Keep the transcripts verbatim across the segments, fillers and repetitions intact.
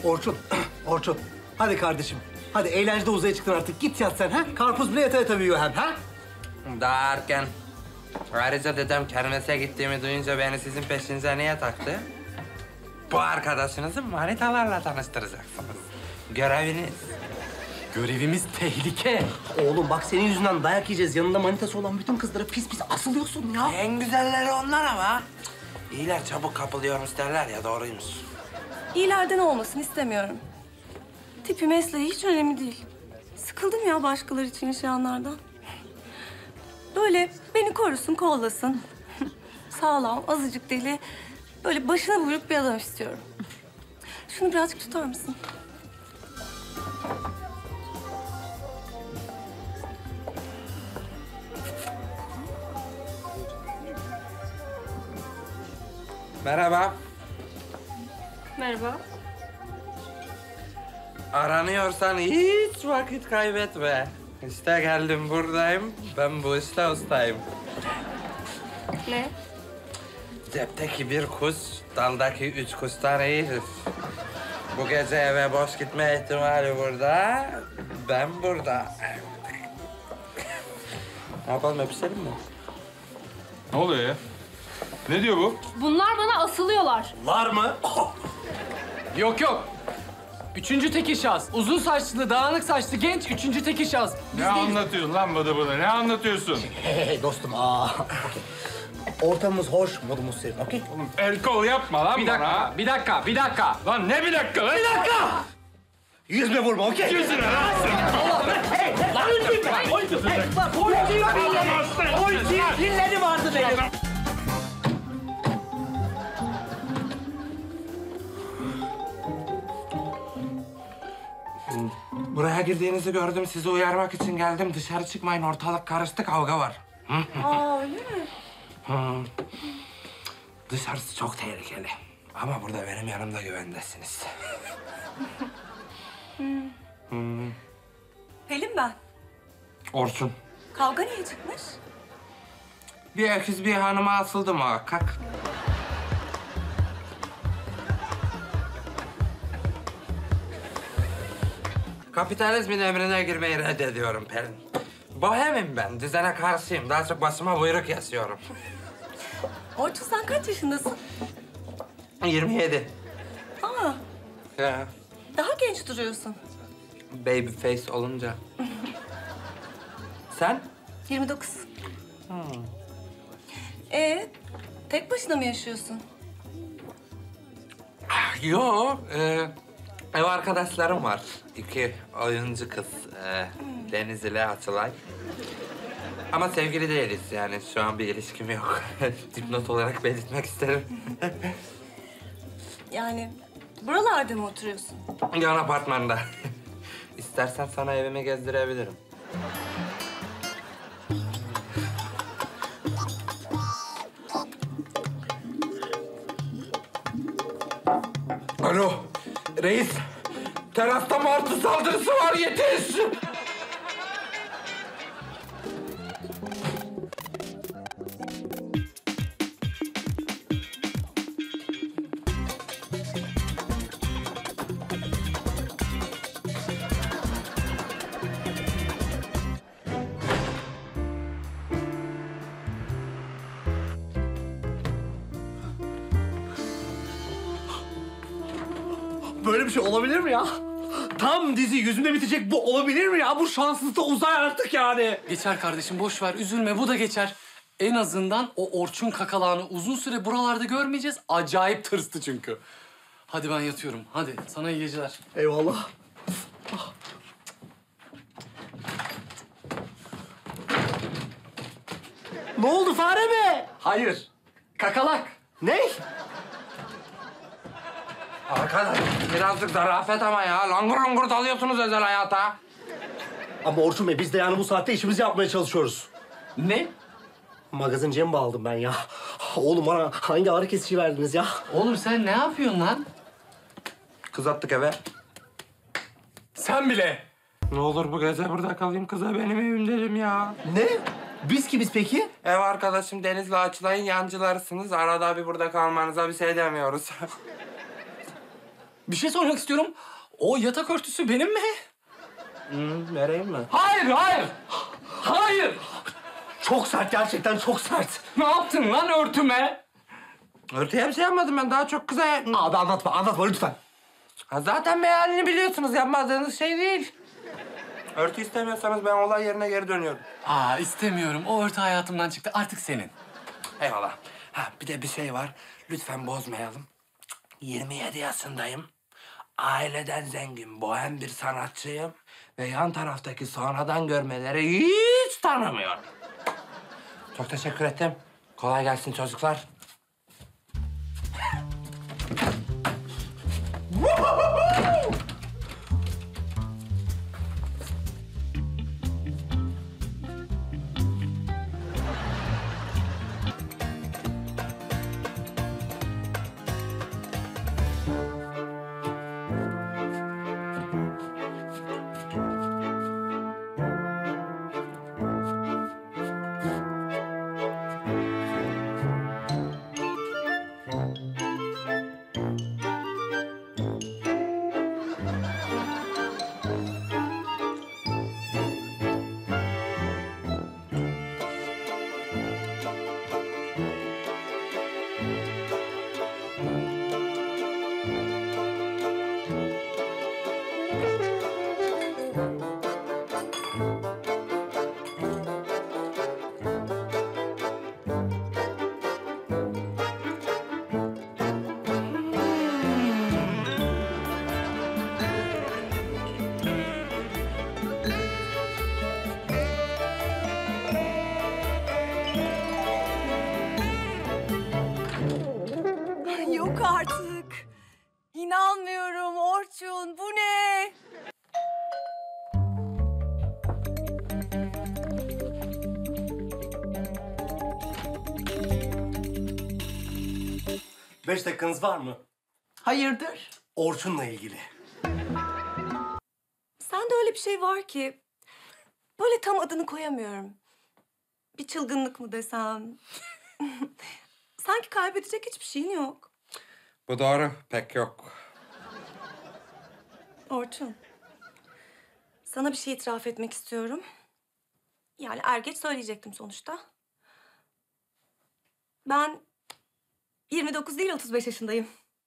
Orçun, Orçun. Hadi kardeşim. Hadi eğlencede uzaya çıktın artık. Git yat sen ha. Karpuz bile yata yata büyüyor hem ha. Daha erken. Ayrıca dedem kermese gittiğimi duyunca beni sizin peşinize niye taktı? Bu arkadaşınızı manitalarla tanıştıracaksınız. Göreviniz. Görevimiz tehlike. Oğlum bak senin yüzünden dayak yiyeceğiz. Yanında manitası olan bütün kızlara pis pis asılıyorsun ya. En güzelleri onlar ama. İyiler çabuk kapılıyormuş derler ya, doğruymuş. İyilerden olmasını istemiyorum. Tipi, mesleği hiç önemli değil. Sıkıldım ya başkaları için yaşayanlardan. Böyle beni korusun, kollasın. Sağlam, azıcık deli. Böyle başına buyruk bir adam istiyorum. Şunu birazcık tutar mısın? Merhaba. Merhaba. Aranıyorsan hiç vakit kaybetme. İşte geldim, buradayım. Ben bu işte ustayım. Ne? Cepteki bir kuş, daldaki üç kuştan iyidir. Bu gece eve boş gitme ihtimali burada. Ben burada. Ne yapalım, öpüşelim mi? Ne oluyor ya? Ne diyor bu? Bunlar bana asılıyorlar. Var mı? Yok yok. Üçüncü tekil şahıs. Uzun saçlı, dağınık saçlı genç üçüncü tekil şahıs. Biz Ne değiliz. anlatıyorsun lan bana bana? Ne anlatıyorsun? Hey, hey dostum. Aa, okey. Ortamımız hoş, modumuz serin, okey? Oğlum el kol yapma lan Bir bana. dakika, bir dakika, bir dakika. Lan ne bir dakika lan? Bir dakika! Yüzme vurma, okey? Yüzüne lan! Dilleri vardı benim. Buraya girdiğinizi gördüm, sizi uyarmak için geldim. Dışarı çıkmayın, ortalık karıştı, kavga var. Aa, öyle mi? Hı. Dışarısı çok tehlikeli. Ama burada benim yanımda güvendesiniz. Pelin ben. Orçun. Kavga niye çıkmış? Bir öküz bir hanıma asıldı muhakkak. Kapitalizmin emrine girmeyi reddediyorum Pelin. Bohemim ben, düzene karşıyım. Daha çok başıma buyruk yaşıyorum. Orçun sen kaç yaşındasın? yirmi yedi. Aa, Ya, daha genç duruyorsun. baby face olunca. Sen? yirmi dokuz. Ee, tek başına mı yaşıyorsun? Yo, e, ev arkadaşlarım var. İki oyuncu kız, e, Deniz ile Atılay. Ama sevgili değiliz yani, şu an bir ilişkim yok. Dipnot olarak belirtmek isterim. Yani buralarda mı oturuyorsun? Yan apartmanda. İstersen sana evimi gezdirebilirim. Alo, reis. Terasta martı saldırısı var, yetiş! Böyle bir şey olabilir mi ya? Tam dizi yüzümde bitecek, bu olabilir mi ya? Bu şanssız da uzay artık yani. Geçer kardeşim, boş ver. Üzülme, bu da geçer. En azından o Orçun kakalağını uzun süre buralarda görmeyeceğiz. Acayip tırstı çünkü. Hadi ben yatıyorum. Hadi, sana iyi geceler. Eyvallah. Ne oldu fare mi? Hayır, kakalak. Ne? Arkadaş, birazcık zarafet ama ya. Langur langur dalıyorsunuz özel hayata. Ama Orçun Bey, biz de yani bu saatte işimizi yapmaya çalışıyoruz. Ne? Magazinciye mi bağladım ben ya? Oğlum bana hangi ağrı kesici verdiniz ya? Oğlum sen ne yapıyorsun lan? Kız attık eve. Sen bile. Ne olur bu gece burada kalayım, kıza benim evim dedim ya. Ne? Biz kimiz peki? Ev arkadaşım Deniz'le Açılay'ın yancılarısınız. Arada bir burada kalmanıza bir şey demiyoruz. bir şey sormak istiyorum. O yatak örtüsü benim mi? Hmm, vereyim mi? Hayır, hayır. Hayır. Çok sert gerçekten çok sert. Ne yaptın lan örtüme? Örtüye bir şey yapmadım ben. Daha çok kıza... Abi anlatma anlatma lütfen. Ha, zaten mealini biliyorsunuz. Yapmadığınız şey değil. Örtü istemiyorsanız ben olay yerine geri dönüyorum. Aa istemiyorum. O örtü hayatımdan çıktı. Artık senin. Eyvallah. Ha, bir de bir şey var. Lütfen bozmayalım. yirmi yedi yaşındayım. Aileden zengin, bohem bir sanatçıyım. Ve yan taraftaki sonradan görmeleri hiç tanımıyorum. Çok teşekkür ettim. Kolay gelsin çocuklar. Yok artık. İnanmıyorum Orçun. Bu ne? Beş dakikanız var mı? Hayırdır? Orçun'la ilgili. Sende öyle bir şey var ki... böyle tam adını koyamıyorum. Bir çılgınlık mı desem? Sanki kaybedecek hiçbir şeyin yok. Bu doğru. Pek yok. Orçun. Sana bir şey itiraf etmek istiyorum. Yani er geç söyleyecektim sonuçta. Ben yirmi dokuz değil otuz beş yaşındayım.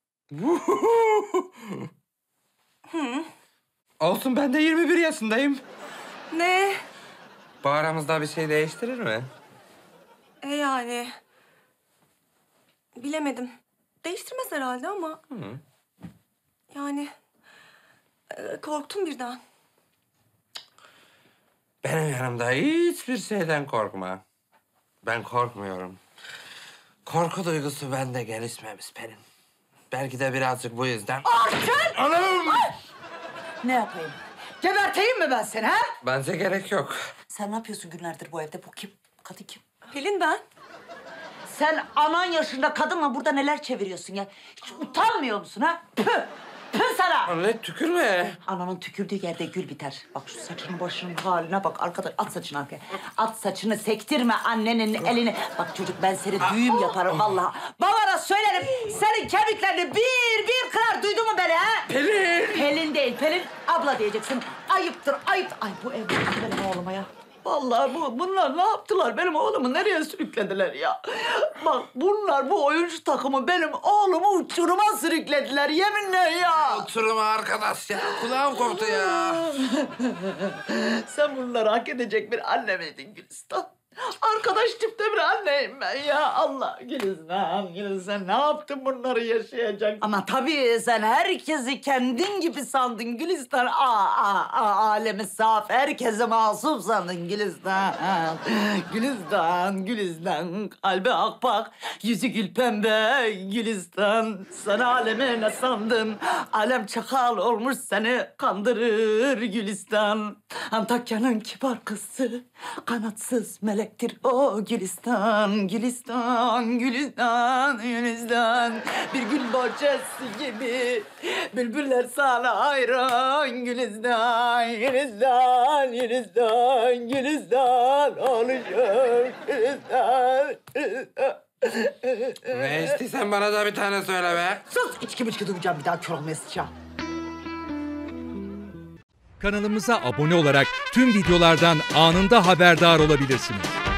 Hı. Olsun ben de yirmi bir yaşındayım. Ne? Bu aramızda bir şey değiştirir mi? E yani... bilemedim. Değiştirmez herhalde ama... Hı. Yani... e, korktum birden. Benim yanımda hiçbir şeyden korkma. Ben korkmuyorum. Korku duygusu bende gelişmemiş Pelin. Belki de birazcık bu yüzden... Orçun! Anam! Ne yapayım? Geberteyim mi ben seni ha? Bence gerek yok. Sen ne yapıyorsun günlerdir bu evde? Bu kim? Kadın kim? Pelin ben. Sen anan yaşında kadınla burada neler çeviriyorsun ya? Hiç utanmıyor musun ha? Püh! Püh sana! Anne tükürme. Ananın tükürdüğü yerde gül biter. Bak şu saçının başının haline bak arkadaş. At saçını arkaya. At saçını sektirme annenin elini. Bak çocuk ben seni düğüm yaparım vallahi. Babana söylerim. Senin kemiklerini bir bir kırar. Duydun mu beni ha? Pelin! Pelin değil. Pelin abla diyeceksin. Ayıptır ayıp. Ay bu ev benim oğluma ya. Vallahi bu, bunlar ne yaptılar? Benim oğlumu nereye sürüklediler ya? Bak bunlar, bu oyuncu takımı benim oğlumu uçuruma sürüklediler. Yeminle ya. Oturma arkadaş ya. Kulağım koptu ya. Sen bunları hak edecek bir anne miydin Gülistan? Arkadaş tipte bir anneyim ben ya. Allah Gülistan, Gülistan ne yaptın bunları yaşayacak? Ama tabii sen herkesi kendin gibi sandın Gülistan. Aa, aa, aa, alemi saf, herkese masum sandın Gülistan. Gülistan, Gülistan, kalbi akbak, yüzü gül pembe Gülistan. Sen alemi ne sandın? Alem çakal olmuş seni kandırır Gülistan. Antakya'nın kibar kızı, kanatsız melektir o Gülistan, Gülistan, Gülistan, Gülistan. Bir gül bahçesi gibi bülbüller sana hayran Gülistan, Gülistan, Gülistan, Gülistan oluşur Gülistan, Gülistan. Ne istiyorsan bana da bir tane söyle be. Sus içki içki duyacağım bir daha kör olmayacağım. Kanalımıza abone olarak tüm videolardan anında haberdar olabilirsiniz.